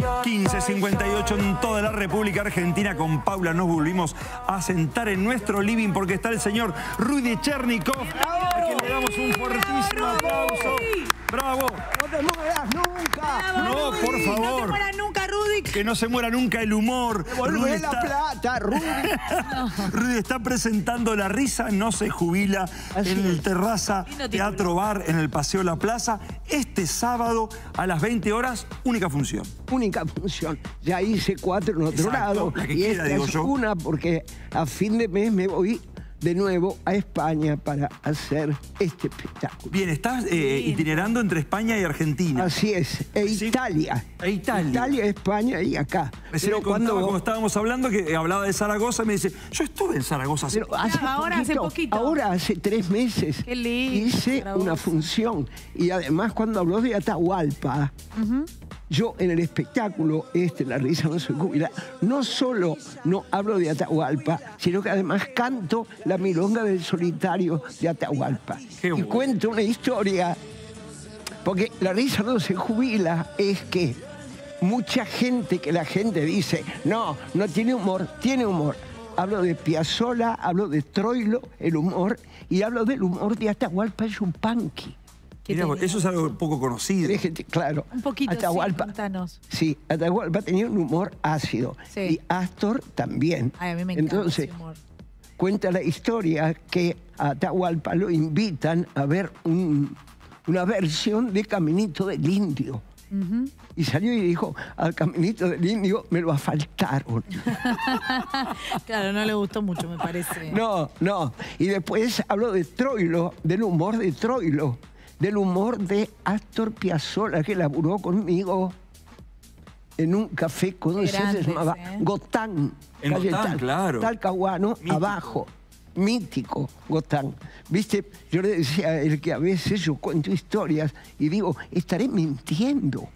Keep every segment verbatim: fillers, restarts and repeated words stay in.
quince cincuenta y ocho en toda la República Argentina. Con Paula nos volvimos a sentar en nuestro living porque está el señor Rudy Chernikov, a quien le damos un fuertísimo aplauso. ¡Bravo! ¡No te mueras nunca! No, por favor. No te mueras nunca, Rudy. Que no se muera nunca el humor. ¡Devolvé la plata, Rudy! No. Rudy está presentando La Risa No Se Jubila Así en el es. Terraza Teatro Bar en el Paseo La Plaza. Este sábado a las veinte horas, única función. Única función. Ya hice cuatro en otro Exacto, lado. la que y quiera, esta digo es yo. una porque a fin de mes me voy de nuevo a España para hacer este espectáculo. Bien, estás eh, itinerando entre España y Argentina. Así es, e Sí. Italia. E Italia. Italia, España y acá. Recién Pero me contaba, cuando como estábamos hablando, que hablaba de Zaragoza y me dice, yo estuve en Zaragoza hace... Pero hace ahora poquito, hace poquito. Ahora hace tres meses Qué lindo, hice Zaragoza. una función. Y además cuando habló de Atahualpa, Uh-huh. yo en el espectáculo, este, La Risa No Se Jubila, no solo no hablo de Atahualpa, sino que además canto la milonga del solitario de Atahualpa. Qué Y bueno. cuento una historia, porque La Risa No Se Jubila es que mucha gente, que la gente dice, no, no tiene humor, tiene humor. Hablo de Piazzolla, hablo de Troilo, el humor, y hablo del humor de Atahualpa Yupanqui. Mirá, eso es algo poco conocido. Déjate, claro. Un poquito, Atahualpa, sí, contanos. sí, Atahualpa tenía un humor ácido. Sí. Y Astor también. Ay, a mí me encanta Entonces, ese humor. cuenta la historia que a Atahualpa lo invitan a ver un- una versión de Caminito del Indio. Uh-huh. Y salió y dijo, al Caminito del Indio me lo asfaltaron. Claro, no le gustó mucho, me parece. No, no. Y después habló de Troilo, del humor de Troilo, del humor de Astor Piazzolla, que laburó conmigo en un café cuando se Grandes, llamaba ¿eh? Gotán. En calle Gotán, Tal- claro. Talcahuano, Mítico. abajo. Mítico, Gotán. Viste, yo le decía a él que a veces yo cuento historias y digo, estaré mintiendo.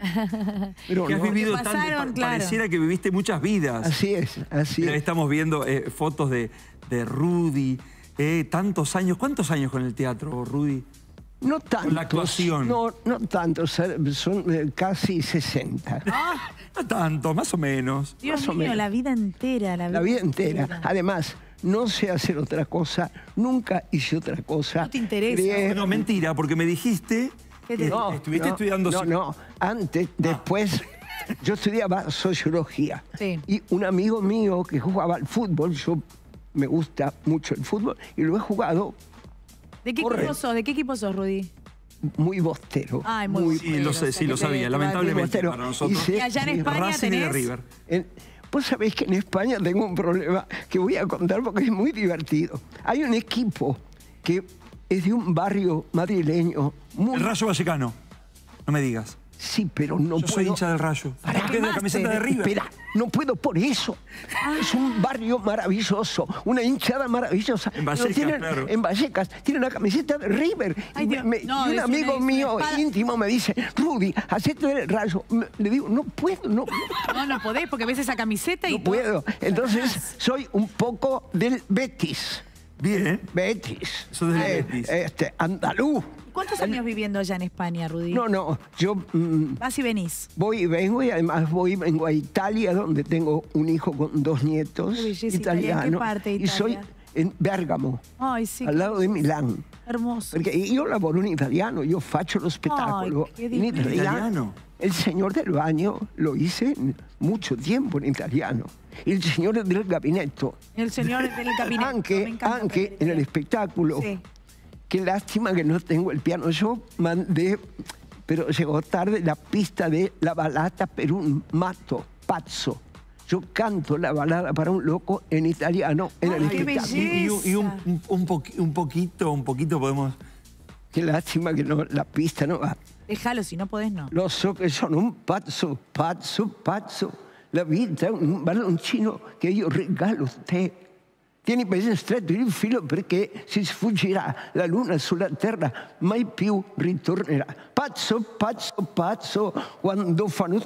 Pero Que has no. vivido Te tanto, pasaron, pa- claro. pareciera que viviste muchas vidas. Así es, así Mira, es. estamos viendo eh, fotos de, de Rudy, eh, tantos años. ¿Cuántos años con el teatro, Rudy? No tantos. la actuación. No, no tantos, son eh, casi sesenta. No tanto, más o menos. Dios más o mío, menos. la vida entera. La vida, La vida entera. Además, no sé hacer otra cosa, nunca hice otra cosa. No te interesa. Crié- No, mentira, porque me dijiste ¿Qué te que dijo? estuviste no, estudiando... No, no, antes, después, yo estudiaba sociología. Sí. Y un amigo mío que jugaba al fútbol, yo me gusta mucho el fútbol, y lo he jugado ¿De qué Corre. equipo sos? ¿De qué equipo sos, Rudy? muy bostero. Ay, muy, Sí, lo sé, sí, lo sabía. Lamentablemente Bostero. para nosotros. Hice- Y allá en sí, España Racing y de tenés... River. En- Vos sabés que en España tengo un problema que voy a contar porque es muy divertido. Hay un equipo que es de un barrio madrileño muy... El Rayo Vallecano. No me digas. Sí, pero no Yo puedo... soy hincha del Rayo. Pará. ¿Qué es de la camiseta de River? Espera, no puedo por eso. Es un barrio maravilloso, una hinchada maravillosa. En Vallecas, Lo tienen- claro. En Vallecas, tiene una camiseta de River. Ay, y, Dios. me- No, y un es una- amigo es una mío espada. íntimo me dice, Rudy, hacete el Rayo. Me- Le digo, no puedo, no, No, no podés porque ves esa camiseta y... no puedo. Entonces, soy un poco del Betis. Bien. Betis. Sos del Eh, Betis. Este, andaluz. ¿Cuántos años viviendo allá en España, Rudy? No, no, yo mm, Vas y venís. voy y vengo y además voy y vengo a Italia, donde tengo un hijo con dos nietos Qué belleza, Italia. ¿En qué italianos. parte de Y soy Italia? en Bérgamo, Ay, sí. al lado de Milán. Hermoso. Porque io lavoro in italiano, io faccio lo spettacolo Ay, qué in divino. italiano. ¿Italiano? El señor del baño lo hice mucho tiempo en italiano. Il signore del gabinetto. El señor del gabinete. Me Anche, encanta anche aprender en el italiano. spettacolo. Sí. Qué lástima que no tengo el piano. Yo mandé, pero llegó tarde, la pista de La balada per un matto, pazzo. Yo canto la balada para un loco en italiano en el Ay, qué espectáculo. belleza. Y, y un, y un- un- un poqui- un poquito, un poquito podemos... Qué lástima que no, la pista no va. Déjalo, si no podés, no. Lo so che sono un pazzo, pazzo, pazzo. La vita è un balloncino che io regalo a te. Tieni ben stretto il filo perché si sfuggirà la luna sulla terra, mai più ritornerà. Pazzo, pazzo, pazzo, quando fanno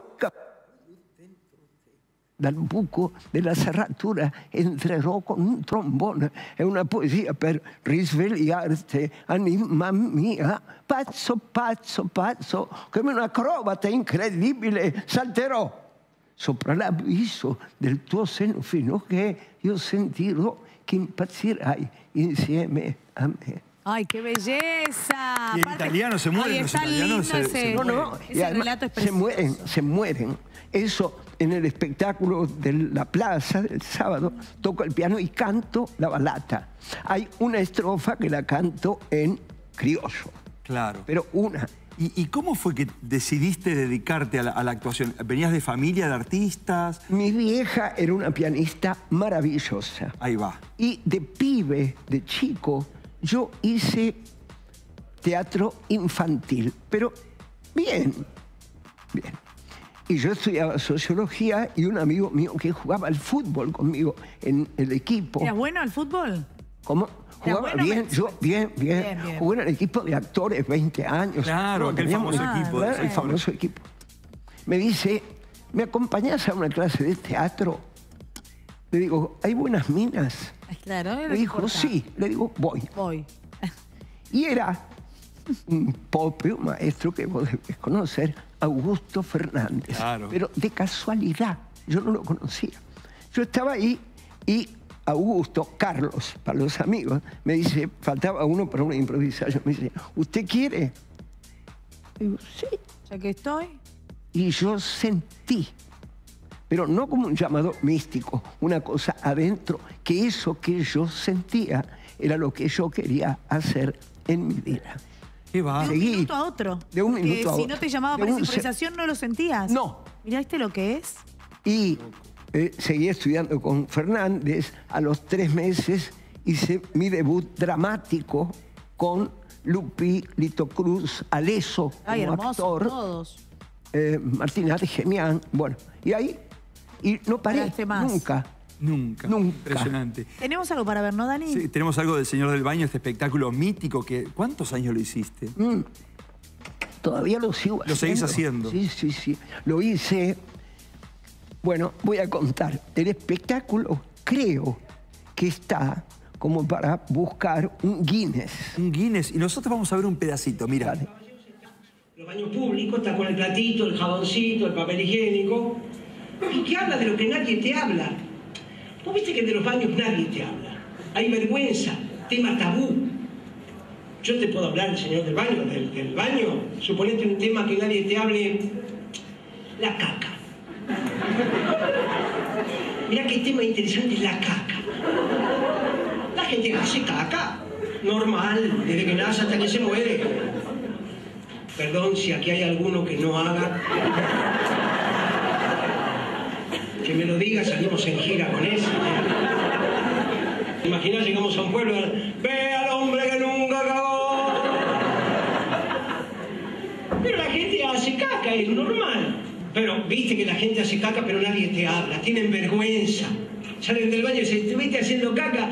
dal buco della serratura entrerò con un trombone. È una poesia per risvegliarti, anima mia. Pazzo, pazzo, pazzo, come un acrobata incredibile, salterò sopra l'avviso del tuo seno fino che io sentirò che impazzirai insieme a me. ¡Ay, qué belleza! Y en italiano se mueren Ay, los está italianos, lindo se- ese, se No, no, ese y además relato es se precioso. mueren, se mueren. Eso en el espectáculo de la plaza del sábado, toco el piano y canto la balata. Hay una estrofa que la canto en criollo, Claro. pero una. ¿Y, y cómo fue que decidiste dedicarte a la, a la actuación? ¿Venías de familia de artistas? Mi vieja era una pianista maravillosa. Ahí va. Y de pibe, de chico, yo hice teatro infantil, pero bien, bien. Y yo estudiaba sociología y un amigo mío que jugaba al fútbol conmigo en el equipo. ¿Eras bueno al fútbol? ¿Cómo? ¿Eras Jugaba bueno? bien, Me- yo bien, bien. Bien, bien. Jugué en el equipo de actores veinte años. Claro, aquel teníamos- famoso equipo de Claro, el actores. famoso equipo. Me dice, ¿me acompañás a una clase de teatro? Le digo, ¿hay buenas minas? Ay, claro, Me dijo, sí. Le digo, voy. Voy. Y era un pobre maestro que vos debés conocer, Augusto Fernández. Claro. Pero de casualidad, yo no lo conocía. Yo estaba ahí y Augusto, Carlos, para los amigos, me dice, faltaba uno para una improvisación. Me dice, ¿usted quiere? Digo, sí. Ya que estoy. Y yo sentí, pero no como un llamado místico, una cosa adentro, que eso que yo sentía era lo que yo quería hacer en mi vida. ¿Qué va? De un Seguí. minuto a otro. De un Porque minuto a si otro. no te llamaba De para esa un se- improvisación, no lo sentías. No. Mirá, ¿viste lo que es? Y eh, seguí estudiando con Fernández. A los tres meses hice mi debut dramático con Lupi, Lito Cruz, Aleso Ay, como hermosos actor, todos. eh, Martín Argemián. Bueno, y ahí y no paré Paraste más. nunca. Nunca. Nunca. Impresionante. Tenemos algo para ver, ¿no, Dani? Sí, tenemos algo del Señor del Baño, este espectáculo mítico que... ¿Cuántos años lo hiciste? Mm. Todavía lo sigo haciendo. Lo seguís haciendo. Sí, sí, sí. Lo hice. Bueno, voy a contar. El espectáculo creo que está como para buscar un Guinness. Un Guinness. Y nosotros vamos a ver un pedacito, mira. Dale. Los baños públicos, está con el platito, el jaboncito, el papel higiénico, y que habla de lo que nadie te habla. Vos viste que de los baños nadie te habla. Hay vergüenza, tema tabú. Yo te puedo hablar, señor del baño, del, del baño, suponete un tema que nadie te hable, la caca. Mirá qué tema interesante es la caca. La gente hace caca, normal, desde que nace hasta que se muere. Perdón si aquí hay alguno que no haga. Que me lo diga, salimos en gira con eso. Imagina, llegamos a un pueblo, ve al hombre que nunca cagó. Pero la gente hace caca, es normal. Pero viste que la gente hace caca, pero nadie te habla, tienen vergüenza. Salen del baño y dicen, te viste haciendo caca.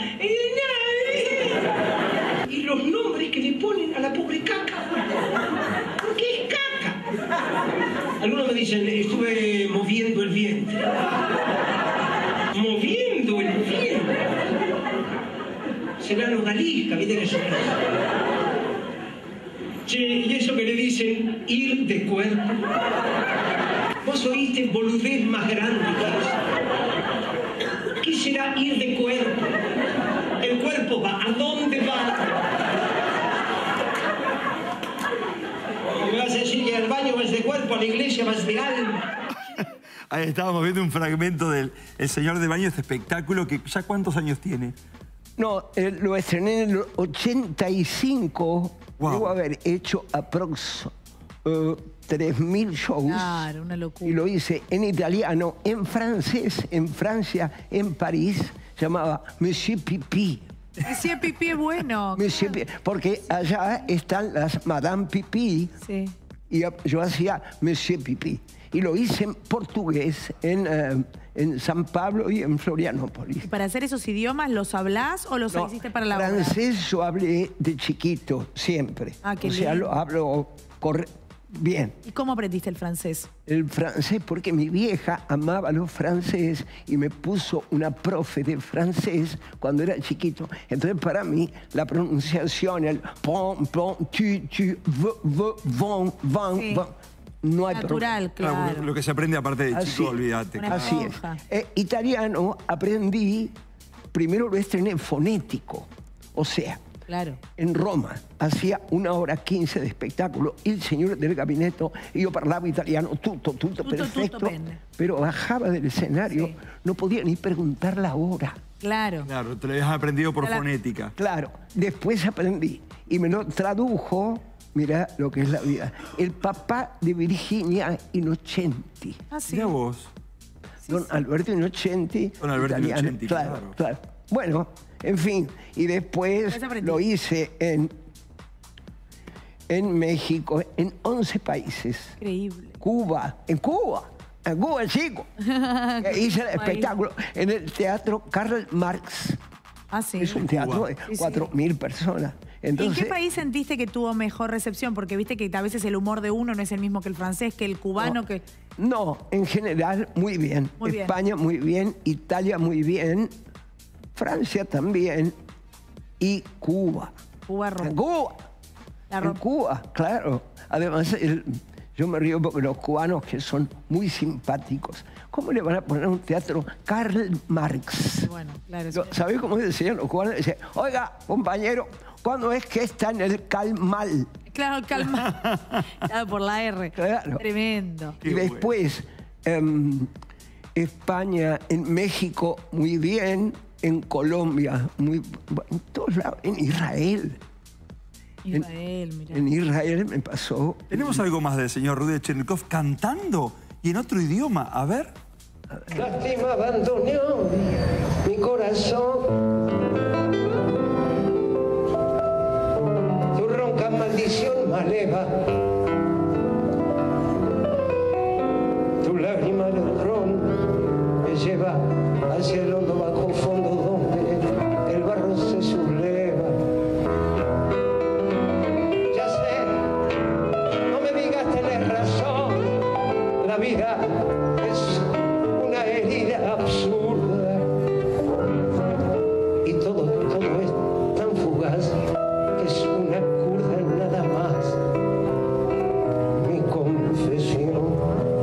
Y los nombres que le ponen a la pobre caca. Porque es caca. Algunos me dicen, estuve moviendo el vientre. Moviendo el vientre. Será nodalisca, ¿viste que es? Che, y eso que le dicen, ir de cuerpo. Vos oíste boludez más grande que eso. ¿Qué será ir de cuerpo? El cuerpo va, ¿a dónde va? Me vas a decir que al baño vas de cuerpo, a la iglesia vas de alma. Ahí estábamos viendo un fragmento del El Señor del Baño, este espectáculo que ya cuántos años tiene. No, eh, lo estrené en el ochenta y cinco. Wow. Debo haber hecho aprox eh, tres mil shows. Claro, una locura. Y lo hice en italiano, en francés, en Francia, en París. Se llamaba Monsieur Pipi. Decía Pipí es bueno. Monsieur Pipi, porque allá están las Madame Pipi. Sí. Y yo hacía Monsieur Pipi. Y lo hice en portugués, en, eh, en San Pablo y en Florianópolis. ¿Y para hacer esos idiomas los hablás o los No, hiciste para la obra? francés yo hablé de chiquito, siempre. Ah, qué o sea, lindo. lo hablo corre- bien. ¿Y cómo aprendiste el francés? El francés, porque mi vieja amaba los francés y me puso una profe de francés cuando era chiquito. Entonces, para mí, la pronunciación, el pom, pom, tu, tu, v, v, von, van, Sí. van, no hay Natural, problema. claro. Claro, lo que se aprende aparte de Así chico, es. olvídate. Una claro. Así es. esponja. Eh, italiano aprendí, primero lo estrené fonético, o sea, Claro. en Roma hacía una hora quince de espectáculo, el señor del gabinete, y yo parlavo italiano, tutto, tutto, Tutto, perfecto, tutto bene. pero bajaba del escenario, Sí. no podía ni preguntar la hora. Claro. Claro, te lo habías aprendido por Claro. fonética. Claro, después aprendí y me lo tradujo, mira lo que es la vida, el papá de Virginia Innocenti, Ah, sí. Mirá vos. don Alberto Innocenti. Don Alberto italiano, Innocenti, claro, claro. claro. Bueno, en fin, y después Después aprendí. lo hice en, en México, en once países. Increíble. Cuba, en Cuba, en Cuba, chico. Eh, Hice el País. espectáculo en el Teatro Karl Marx. Ah, sí. Es un teatro de Sí, sí. cuatro mil personas. ¿En Entonces, qué país sentiste que tuvo mejor recepción? Porque viste que a veces el humor de uno no es el mismo que el francés, que el cubano, que... No, en general muy bien. Muy bien. España muy bien, Italia muy bien, Francia también y Cuba. Cuba En rompe. Cuba. La En rompe. Cuba, claro. Además, el- yo me río porque los cubanos que son muy simpáticos, ¿cómo le van a poner un teatro Karl Marx? Bueno, claro. Yo- sí. ¿Sabés cómo decían los cubanos? Decían, oiga, compañero, ¿cuándo es que está en el Calmal? Claro, calma. Claro, por la R. Claro. Tremendo. Qué Y bueno. después, em, España, en México, muy bien, en Colombia, muy bueno, en todos lados, en Israel. Israel, mirá. En Israel me pasó. Tenemos algo más del señor Rudy Chernikov cantando y en otro idioma. A ver. Lástima abandonó mi corazón. Tu ronca maldición me eleva. Tu lágrima de ron me lleva hacia el hondo bajo fondo donde el barro se subleva. Ya sé, no me digas tenés razón. La vida es una herida absurda y todo, todo es tan fugaz que es una curda nada más. Mi confesión.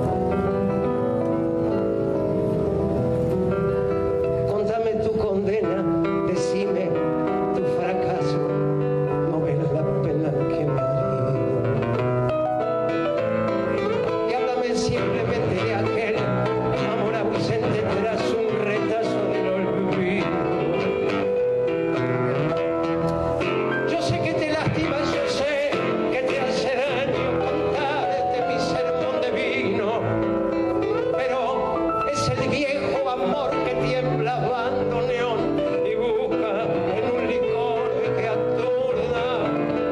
Contame tu condena, decime tu fracaso. No ves la pena que me ha herido. Y háblame simplemente de aquel amor ausente tras un retazo del olvido. Yo sé que te lastima, yo sé que te hace daño contarte mi sermón de vino, pero es el viejo amor que tiembla bandoneón y busca en un licor que aturda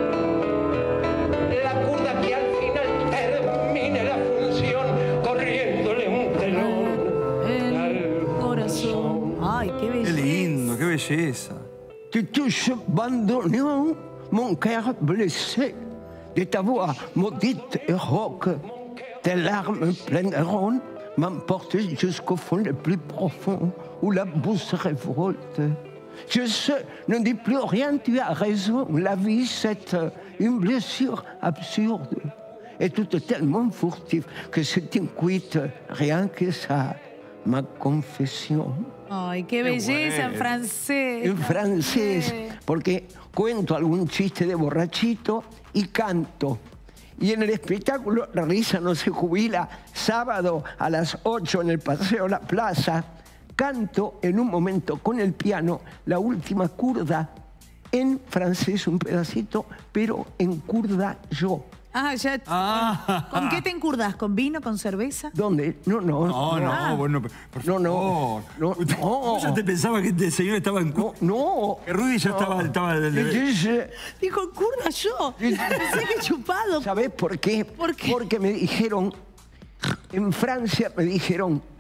la curda que al final termine la función corriéndole un telón El al corazón. Ay, qué Qué belleza. lindo, qué belleza. Tu touches abandonné, mon cœur blessé, de ta voix maudite et rauque, tes larmes pleines de ronde m'emportent jusqu'au fond le plus profond où la boue se révolte. Je sais, ne dis plus rien, tu as raison, la vie c'est euh, une blessure absurde. Et tout est tellement furtif que c'est une cuite, rien que ça, ma confession. Ay, qué belleza en bueno. francés. En francés, porque cuento algún chiste de borrachito y canto. Y en el espectáculo La risa no se jubila, sábado a las ocho en el Paseo La Plaza, canto en un momento con el piano la última curda en francés, un pedacito, pero en kurda yo. Ah, ya. Ah. ¿Con qué te encurdas? ¿Con vino? ¿Con cerveza? ¿Dónde? No, no. No, no, Ah. bueno, por No, no, favor. no, no. Yo ya te pensaba que este señor estaba en... No, no. Que Rudy ya estaba... estaba Entonces, Dijo, curda yo. Pensé que chupado. ¿sabés por qué? ¿Por qué? Porque me dijeron, en Francia me dijeron,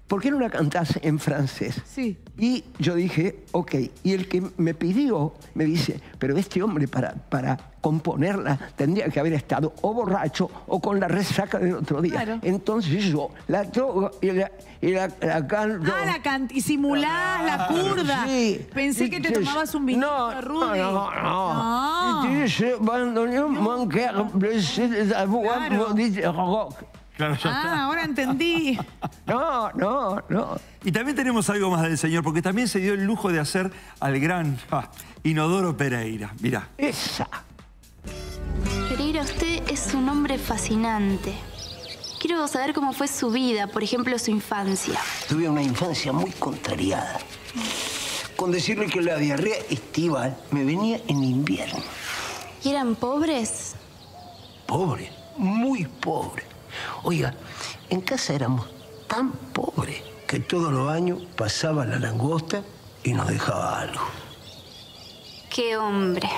¿por qué no la cantás en francés? Sí. Y yo dije, ok. Y el que me pidió me dice, pero este hombre para, para componerla tendría que haber estado o borracho o con la resaca del otro día. Claro. Entonces yo la toco y la, y la, la canto. Ah, la can y simulás la curda. Sí. Pensé que te tomabas un vinito, no, Rudy. No, no, No. no. Y dice, abandonné mon cœur blessé de la voix Claro. maudite rock. Claro, ya está. Ah, ahora entendí. No, no, no. Y también tenemos algo más del señor, porque también se dio el lujo de hacer al gran ah, Inodoro Pereira. Mirá. Esa. Pereira, usted es un hombre fascinante. Quiero saber cómo fue su vida, por ejemplo, su infancia. Tuve una infancia muy contrariada. Con decirle que la diarrea estival me venía en invierno. ¿Y eran pobres? Pobre, muy pobre. Oiga, en casa éramos tan pobres que todos los años pasaba la langosta y nos dejaba algo. ¡Qué hombre!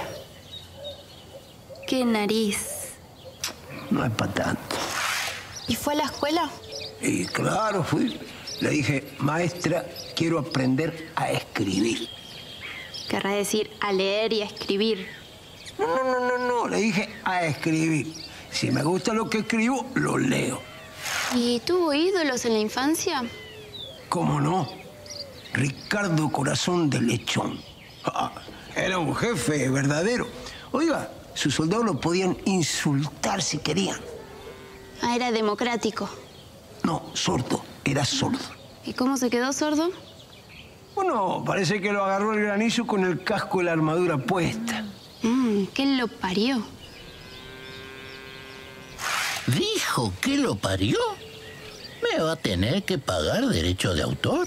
¡Qué nariz! No es para tanto. ¿Y fue a la escuela? Y claro, fui. Le dije, maestra, quiero aprender a escribir. Querrá decir a leer y a escribir. No, no, no, no, no, le dije a escribir. Si me gusta lo que escribo, lo leo. ¿Y tuvo ídolos en la infancia? ¿Cómo no? Ricardo Corazón de Lechón. Ah, era un jefe verdadero. Oiga, sus soldados lo podían insultar si querían. Ah, era democrático. No, sordo, era sordo. ¿Y cómo se quedó sordo? Bueno, parece que lo agarró el granizo con el casco y la armadura puesta. Mm, ¿qué lo parió? ¿Dijo que lo parió? Me va a tener que pagar derecho de autor.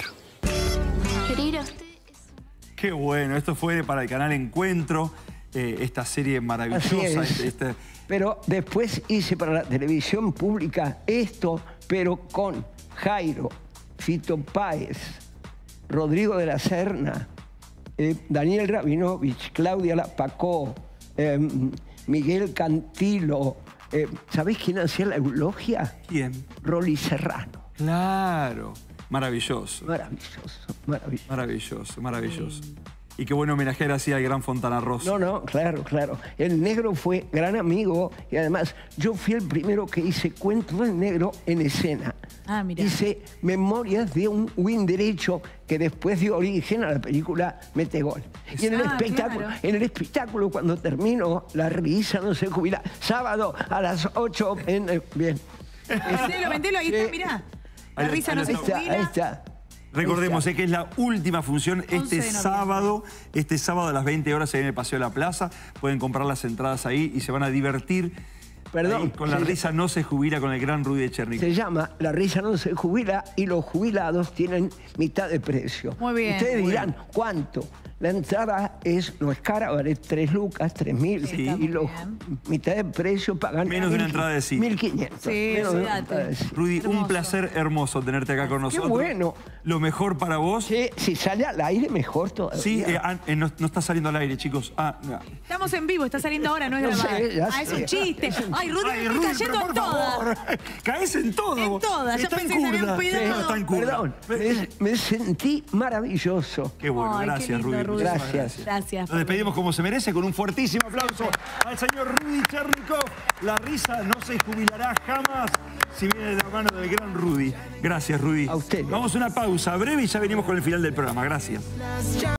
Pereira, usted es un... Qué bueno. Esto fue para el canal Encuentro, eh, esta serie maravillosa. Así es. Este, este- Pero después hice para la televisión pública esto, pero con Jairo, Fito Páez, Rodrigo de la Serna, eh, Daniel Rabinovich, Claudia Lapacó, eh, Miguel Cantilo. Eh, ¿Sabés quién hacía la eulogia? ¿Quién? Rolly Serrano. Claro. Maravilloso. Maravilloso, maravilloso. Maravilloso, maravilloso. Y qué buen homenajear así al gran Fontana Rosa. No, no, claro, claro. El negro fue gran amigo y además yo fui el primero que hice cuentos del negro en escena. Ah, mirá. Hice Memorias de un win derecho que después dio origen a la película Metegol. Y en el Ah, espectáculo, claro. en el espectáculo cuando termino, la risa no se jubila. Sábado a las ocho en... eh, bien. Vendelo, vendelo, ahí está, Sí. mirá. Ahí La lo- risa ahí no lo se Ahí está, ahí jubila. está. Recordemos Ahí eh, que es la última función once este de noviembre. sábado. Este sábado a las veinte horas ahí en el Paseo de la Plaza. Pueden comprar las entradas ahí y se van a divertir. Perdón, Ahí, con la se- risa no se jubila con el gran Rudy Echernich. Se llama La risa no se jubila y los jubilados tienen mitad de precio. Muy bien. Ustedes Muy dirán, ¿cuánto? La entrada es, no es cara, vale tres lucas, tres mil. Sí, está muy y los bien. mitad de precio pagan Menos de una mil- entrada de cine. mil quinientos. Sí, Menos de una olvídate. entrada de cine. Rudy, un Hermoso. placer hermoso tenerte acá con nosotros. bueno. Lo mejor para vos. Sí, Sí, si sale al aire, mejor todavía. eh, ah, eh, no, no está saliendo al aire, chicos. Ah, no. Estamos en vivo, está saliendo ahora, no es No grabada. sé, ya Ah, es sé. un chiste. Ay, Rudy, Ay, me Rudy, estoy pero cayendo por en todas. favor. Caes en todo. En vos. todas, yo Está en pensé que se habían curda. cuidado. No, está en curda. Perdón, me, me sentí maravilloso. Qué bueno, Ay, qué gracias, lindo, Rudy. Rudy. Muchísimas Gracias. Gracias. Nos despedimos como se merece con un fuertísimo aplauso al señor Rudy Chernikov. La risa no se jubilará jamás si viene de la mano del gran Rudy. Gracias, Rudy. A usted. Vamos a una pausa breve y ya venimos con el final del programa. Gracias.